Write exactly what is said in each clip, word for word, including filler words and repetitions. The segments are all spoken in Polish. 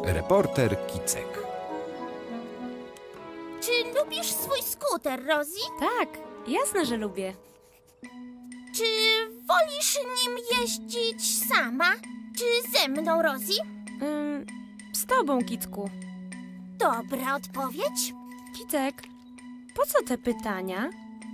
Reporter Kicek. Czy lubisz swój skuter, Rosie? Tak, jasne, że lubię. Czy wolisz nim jeździć sama, czy ze mną, Rosie? Ym, z tobą, Kicku. Dobra odpowiedź. Kicek, po co te pytania?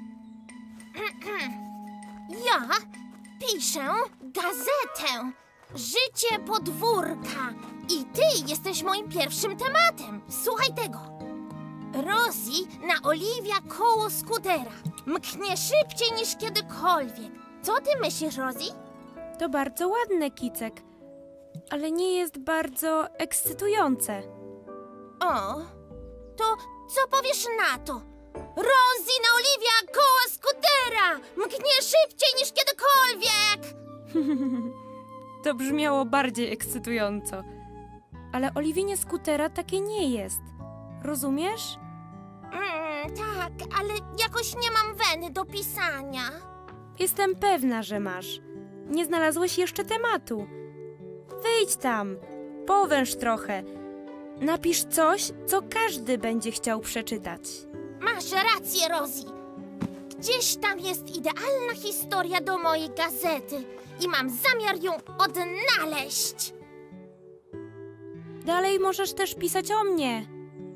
Ja piszę gazetę Życie podwórka i ty jesteś moim pierwszym tematem. Słuchaj tego. Rosie naoliwia koło skutera. Mknie szybciej niż kiedykolwiek. Co ty myślisz, Rosie? To bardzo ładne, Kicek, ale nie jest bardzo ekscytujące. O, to co powiesz na to? Rosie naoliwia koło skutera! Mknie szybciej niż kiedykolwiek! To brzmiało bardziej ekscytująco. Ale oliwienie skutera takie nie jest. Rozumiesz? Mm, tak, ale jakoś nie mam weny do pisania. Jestem pewna, że masz. Nie znalazłeś jeszcze tematu. Wyjdź tam, powęż trochę. Napisz coś, co każdy będzie chciał przeczytać. Masz rację, Rosie. Gdzieś tam jest idealna historia do mojej gazety i mam zamiar ją odnaleźć. Dalej możesz też pisać o mnie.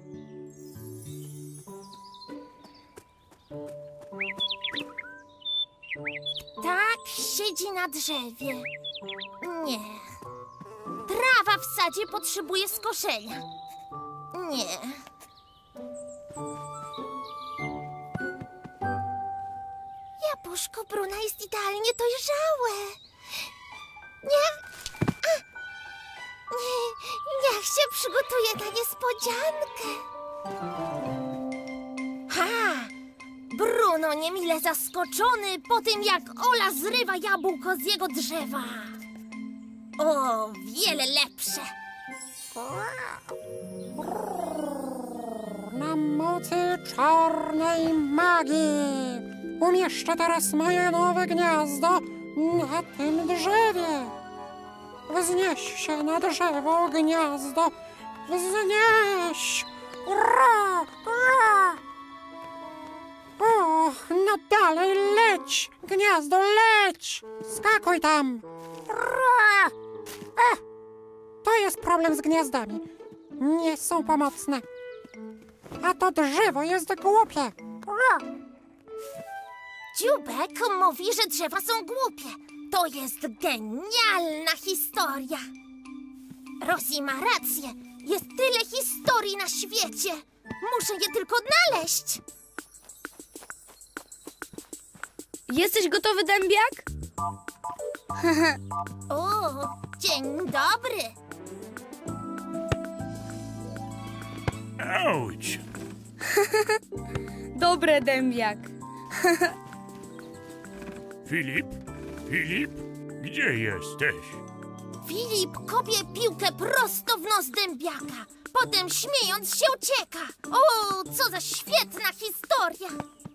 Tak siedzi na drzewie. Nie. Trawa w sadzie potrzebuje skoszenia. Nie. Jabłuszko Bruna jest idealnie dojrzałe. Nie... A! Nie, niech się przygotuje na niespodziankę. Ha! Bruno niemile zaskoczony po tym, jak Ola zrywa jabłko z jego drzewa. O, wiele lepsze. Na mocy czarnej magii umieszczę teraz moje nowe gniazdo na tym drzewie. Wznieś się na drzewo, gniazdo. Wznieś! Ura! Ura! O, no dalej leć! Gniazdo, leć! Skakuj tam! Ura! Ech, to jest problem z gniazdami. Nie są pomocne. A to drzewo jest głupie. Ura! Dziubek mówi, że drzewa są głupie. To jest genialna historia. Rosie ma rację. Jest tyle historii na świecie. Muszę je tylko odnaleźć. Jesteś gotowy, dębiak? O, dzień dobry. Auć! Dobre, dębiak. Filip? Filip? Gdzie jesteś? Filip kopie piłkę prosto w nos dębiaka. Potem śmiejąc się ucieka. O, co za świetna historia.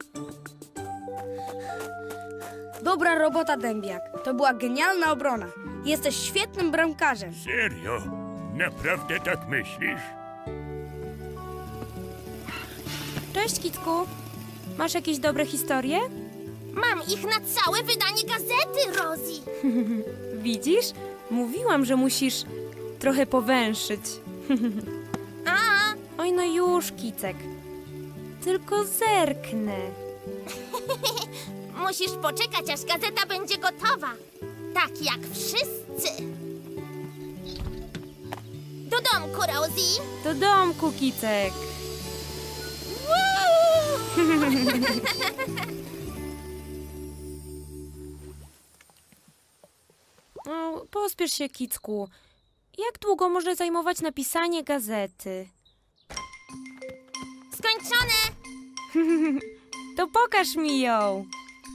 Dobra robota, dębiak. To była genialna obrona. Jesteś świetnym bramkarzem. Serio? Naprawdę tak myślisz? Cześć, Kicku. Masz jakieś dobre historie? Mam ich na całe wydanie gazety, Rosie. Widzisz? Mówiłam, że musisz trochę powęszyć. A, Oj, no już, Kicek. Tylko zerknę. musisz poczekać, aż gazeta będzie gotowa. Tak jak wszyscy. Do domku, Rosie. Do domku, Kicek. No, pospiesz się, Kicku. Jak długo może zajmować napisanie gazety? Skończone. To pokaż mi ją.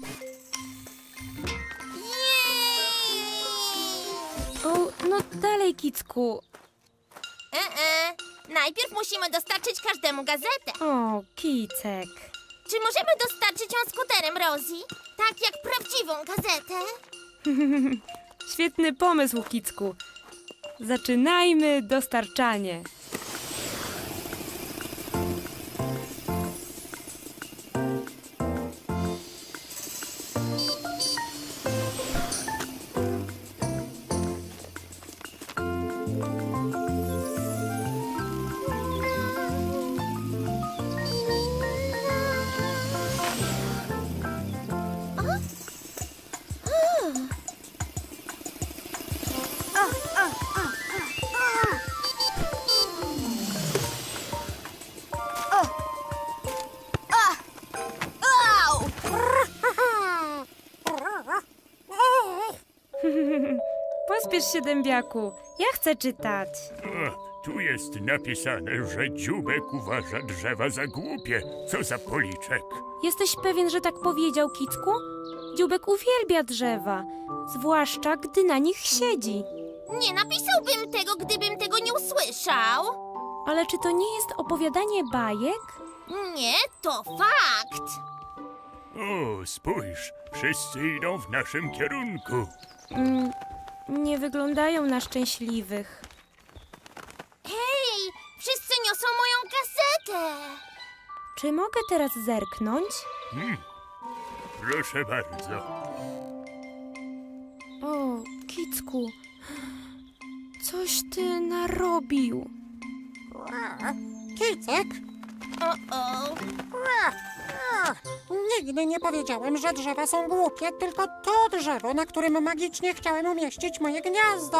Jej! O, no dalej, Kicku. E -e. Najpierw musimy dostarczyć każdemu gazetę. O, Kicek. Czy możemy dostarczyć ją skuterem, Rosie? Tak jak prawdziwą gazetę? Świetny pomysł, Kicku. Zaczynajmy dostarczanie. Pospiesz się, dębiaku. Ja chcę czytać. O, tu jest napisane, że dzióbek uważa drzewa za głupie. Co za policzek. Jesteś pewien, że tak powiedział, Kicku? Dzióbek uwielbia drzewa, zwłaszcza gdy na nich siedzi. Nie napisałbym tego, gdybym tego nie usłyszał. Ale czy to nie jest opowiadanie bajek? Nie, to fakt. O, spójrz, wszyscy idą w naszym kierunku. Mm, nie wyglądają na szczęśliwych. Hej, wszyscy niosą moją gazetę. Czy mogę teraz zerknąć? Hmm. Proszę bardzo. O, Kicku, coś ty narobił. Kicek? O-o. Nigdy nie powiedziałem, że drzewa są głupie, tylko to drzewo, na którym magicznie chciałem umieścić moje gniazdo.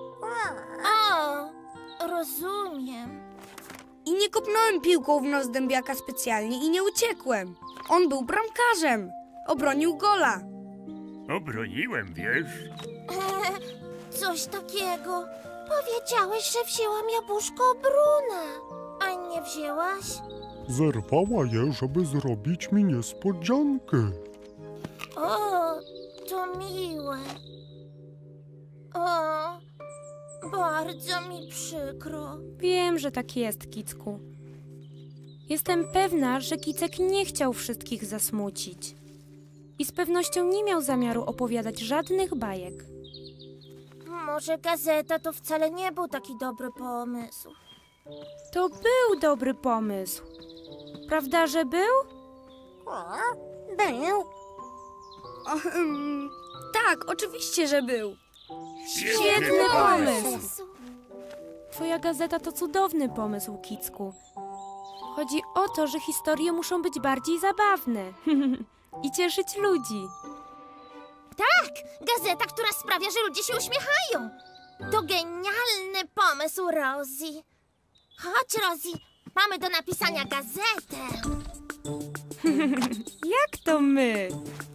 O, rozumiem. I nie kopnąłem piłką w nos dębiaka specjalnie i nie uciekłem. On był bramkarzem. Obronił gola. Obroniłem, wiesz? Coś takiego. Powiedziałeś, że wzięłam jabłuszko Bruna, a nie wzięłaś? Zerwała je, żeby zrobić mi niespodziankę. O, to miłe. O, bardzo mi przykro. Wiem, że tak jest, Kicku. Jestem pewna, że Kicek nie chciał wszystkich zasmucić. I z pewnością nie miał zamiaru opowiadać żadnych bajek. Może gazeta to wcale nie był taki dobry pomysł. To był dobry pomysł. Prawda, że był? Był. O, ym, tak, oczywiście, że był. Świetny pomysł! Pomysł. Twoja gazeta to cudowny pomysł, Kicku. Chodzi o to, że historie muszą być bardziej zabawne i cieszyć ludzi. Tak, gazeta, która sprawia, że ludzie się uśmiechają. To genialny pomysł, Rosie. Chodź, Rosie, mamy do napisania gazetę. Jak to my?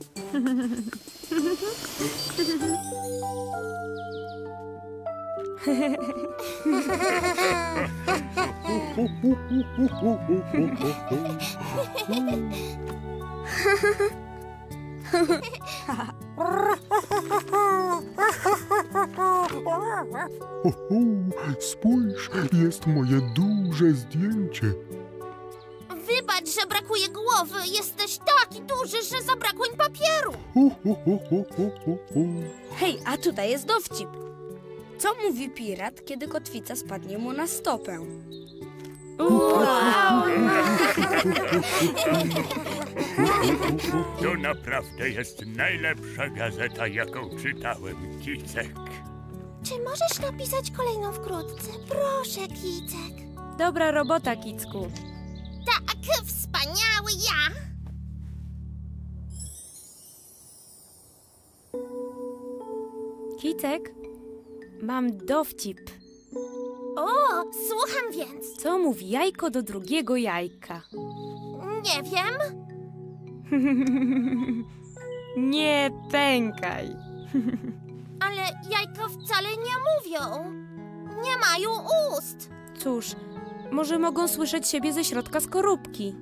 Oho, spójrz, jest moje duże zdjęcie. Wybacz, że brakuje głowy. Jesteś taki duży, że zabrakło im papieru. Ho, ho, ho, ho, ho, ho, ho. Hej, a tutaj jest dowcip. Co mówi pirat, kiedy kotwica spadnie mu na stopę? Wow! To naprawdę jest najlepsza gazeta, jaką czytałem, Kicek. Czy możesz napisać kolejną wkrótce? Proszę, Kicek. Dobra robota, Kicku. Tak, wspaniały ja. Kicek, mam dowcip. O, słucham więc. Co mówi jajko do drugiego jajka? Nie wiem. Nie pękaj. Ale jajka wcale nie mówią. Nie mają ust. Cóż, może mogą słyszeć siebie ze środka skorupki.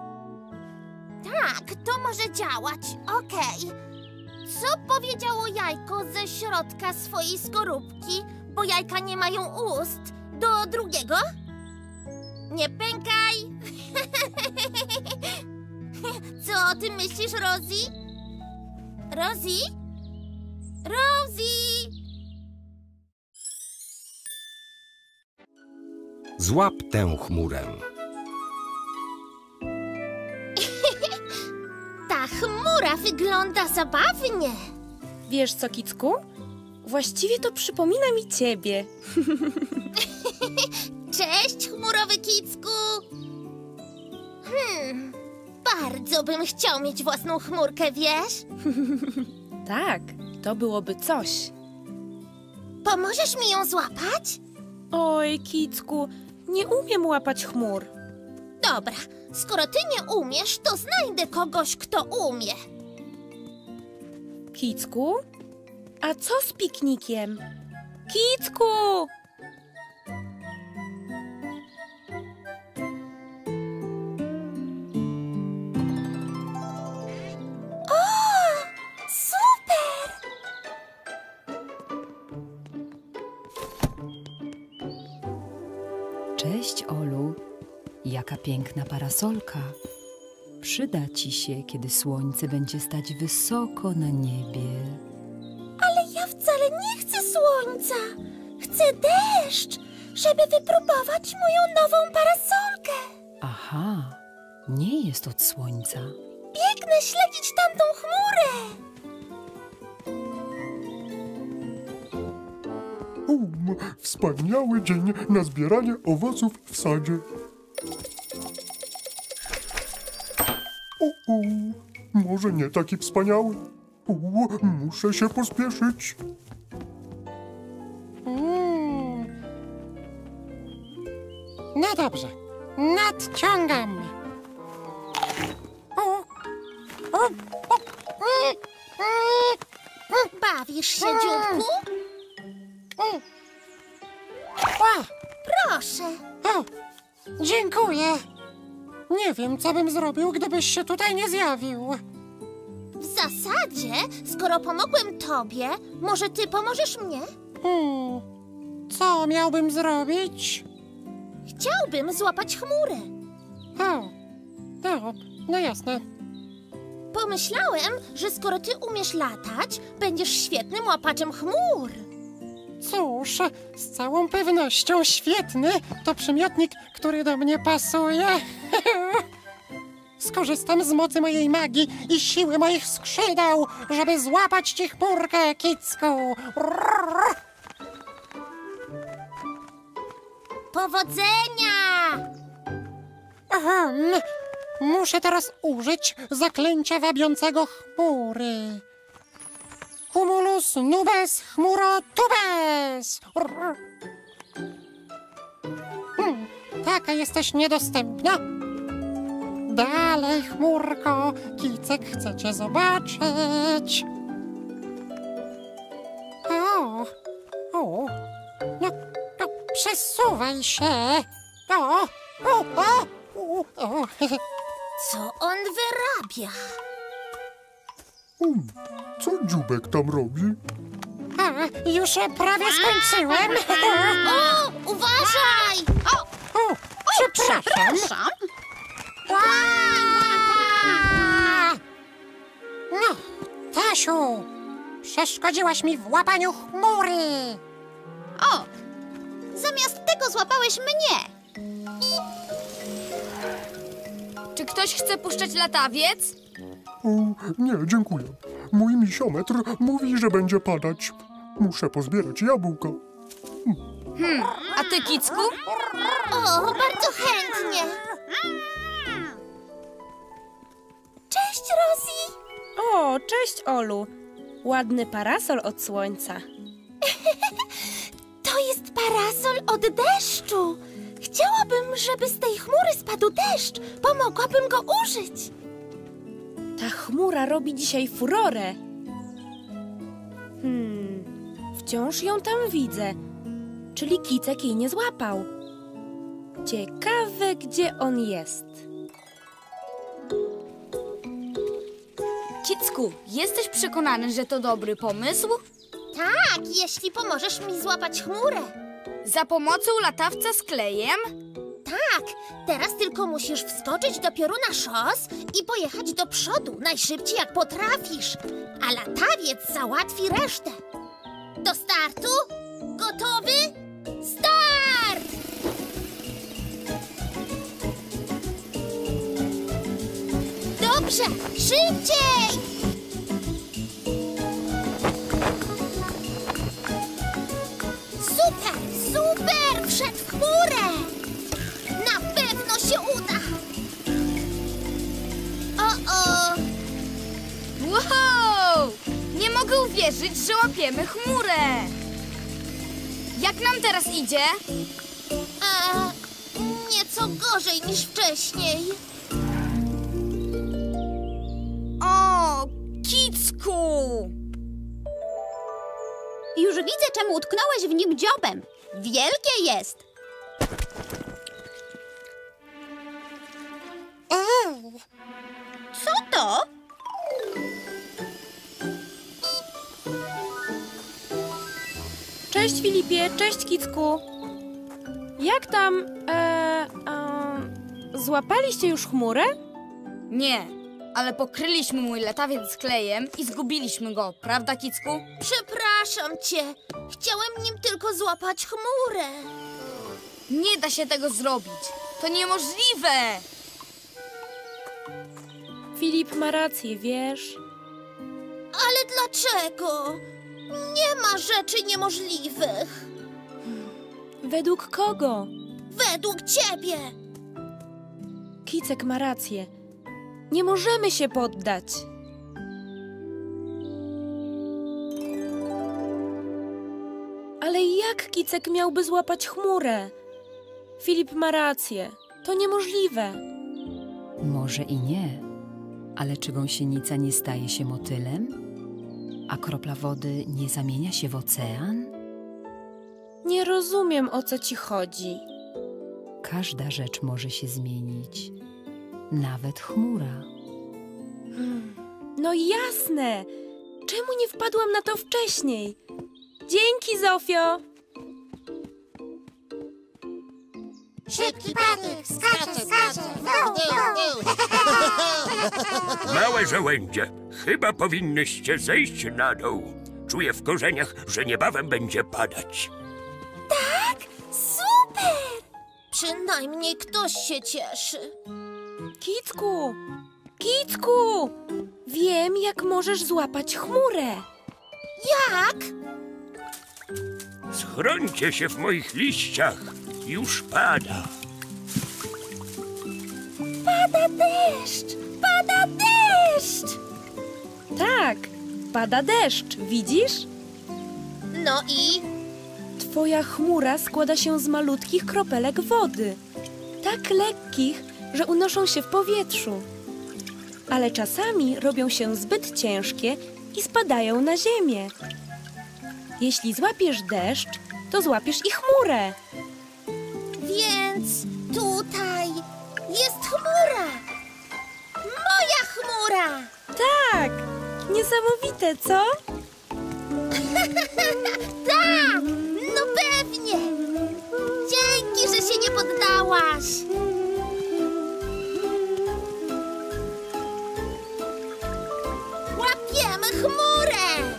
Tak, to może działać. Okej. Co powiedziało jajko ze środka swojej skorupki, bo jajka nie mają ust, do drugiego? Nie pękaj. Co o tym myślisz, Rosie? Rosie? Rosie? Złap tę chmurę. Ta chmura wygląda zabawnie. Wiesz co, Kicku? Właściwie to przypomina mi ciebie. Cześć, chmurowy kicku. Hmm, bardzo bym chciał mieć własną chmurkę, wiesz? Tak, to byłoby coś. Pomożesz mi ją złapać? Oj, Kicku, nie umiem łapać chmur. Dobra, skoro ty nie umiesz, to znajdę kogoś, kto umie. Kicku? A co z piknikiem? Kicku! Super! Cześć, Olu. Jaka piękna parasolka. Przyda ci się, kiedy słońce będzie stać wysoko na niebie. Ale ja wcale nie chcę słońca. Chcę deszcz, żeby wypróbować moją nową parasolkę. Aha, nie jest od słońca. Biegnę śledzić tamtą chmurę. Um, wspaniały dzień na zbieranie owoców w sadzie. O, o, może nie taki wspaniały. U, muszę się pospieszyć. Mm. No dobrze, nadciągam. O, o, o, mm, mm, Bawisz się, dzióbku? mm. O, Proszę. o, dziękuję. Nie wiem, co bym zrobił, gdybyś się tutaj nie zjawił. W zasadzie, skoro pomogłem tobie, może ty pomożesz mnie? Hmm, co miałbym zrobić? Chciałbym złapać chmurę. O, no, no jasne. Pomyślałem, że skoro ty umiesz latać, będziesz świetnym łapaczem chmur. Cóż, z całą pewnością świetny to przymiotnik, który do mnie pasuje. Skorzystam z mocy mojej magii i siły moich skrzydeł, żeby złapać ci chmurkę, Kicku. Powodzenia! Aha, muszę teraz użyć zaklęcia wabiącego chmury. Cumulus nubes chmuro tubes. Hmm, taka jesteś niedostępna. Dalej, chmurko, Kicek chce cię zobaczyć. O, o, no, no przesuwaj się. O, o, o, o, o. Co on wyrabia? Um, co dziubek tam robi? A, już prawie skończyłem. O, uważaj! O, O, przepraszam. Aaa! No, Tasiu, przeszkodziłaś mi w łapaniu chmury. o! Zamiast tego złapałeś mnie. Czy ktoś chce puszczać latawiec? O, nie, dziękuję. Mój misiometr mówi, że będzie padać. Muszę pozbierać jabłka. A ty, Kicku? O, bardzo chętnie. Cześć, Rosie. O, cześć, Olu. Ładny parasol od słońca. To jest parasol od deszczu. Chciałabym, żeby z tej chmury spadł deszcz. Pomogłabym go użyć. Ta chmura robi dzisiaj furorę. Hmm, wciąż ją tam widzę. Czyli Kicek jej nie złapał. Ciekawe, gdzie on jest. Kicku, jesteś przekonany, że to dobry pomysł? Tak, jeśli pomożesz mi złapać chmurę. Za pomocą latawca z klejem? Tak, teraz tylko musisz wskoczyć do pioruna szos i pojechać do przodu najszybciej jak potrafisz. A latawiec załatwi resztę. Do startu? Gotowy? Start! chmurze! Szybciej! Super, super! Wszedł w chmurę! Na pewno się uda! O-o! Wow! Nie mogę uwierzyć, że łapiemy chmurę! Jak nam teraz idzie? E, nieco gorzej niż wcześniej. O, Kicku! Już widzę, czemu utknąłeś w nim dziobem. Wielkie jest. Ej, Co to? Cześć Filipie, cześć Kicku. Jak tam, e, e, złapaliście już chmurę? Nie, ale pokryliśmy mój latawiec klejem i zgubiliśmy go, prawda, Kicku? Przepraszam cię. Chciałem nim tylko złapać chmurę. Nie da się tego zrobić. To niemożliwe! Filip ma rację, wiesz? Ale dlaczego? Nie ma rzeczy niemożliwych. Według kogo? Według ciebie. Kicek ma rację. Nie możemy się poddać. Ale jak Kicek miałby złapać chmurę? Filip ma rację. To niemożliwe. Może i nie, ale czy gąsienica nie staje się motylem? A kropla wody nie zamienia się w ocean? Nie rozumiem, o co ci chodzi. Każda rzecz może się zmienić, nawet chmura. No jasne! Czemu nie wpadłam na to wcześniej? Dzięki, Zofio! szybki patyk, skacze, skacze. Go, go. Małe żołędzie, chyba powinnyście zejść na dół. Czuję w korzeniach, że niebawem będzie padać. Super! Przynajmniej ktoś się cieszy. Kicku! Kicku! Wiem, jak możesz złapać chmurę. Jak? Schrońcie się w moich liściach. Już pada. Pada deszcz! Pada deszcz! Tak, pada deszcz, widzisz? No i? Twoja chmura składa się z malutkich kropelek wody. Tak lekkich, że unoszą się w powietrzu. Ale czasami robią się zbyt ciężkie i spadają na ziemię. Jeśli złapiesz deszcz, to złapiesz i chmurę. Więc tutaj jest chmura! Moja chmura! Tak, niesamowite, co? Tak! No pewnie! Dzięki, że się nie poddałaś! Łapiemy chmurę!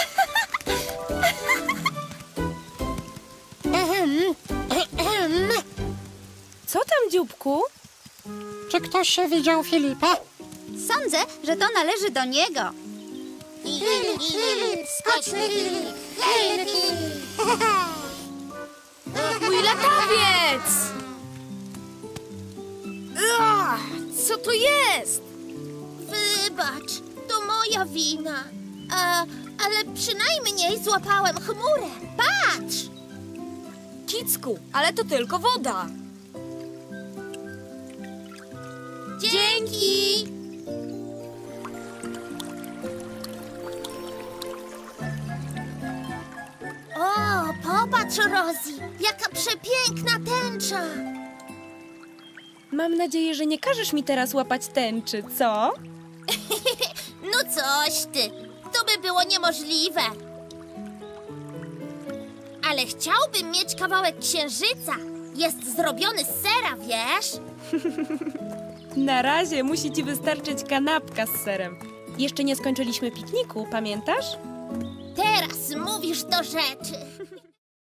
Ehem, ehem. Co tam, dzióbku? Czy ktoś się widział Filipa? Sądzę, że to należy do niego. Filip, Filip, skoczny Filip, wielki. Mój latawiec! Ua, co to jest? Wybacz, to moja wina. A, ale przynajmniej złapałem chmurę. Patrz! Kicku, ale to tylko woda. Dzięki! O, popatrz, Rosie, jaka przepiękna tęcza! Mam nadzieję, że nie każesz mi teraz łapać tęczy, co? No coś ty, to by było niemożliwe. Ale chciałbym mieć kawałek księżyca. Jest zrobiony z sera, wiesz? Na razie musi ci wystarczyć kanapka z serem. Jeszcze nie skończyliśmy pikniku, pamiętasz? Teraz mówisz do rzeczy.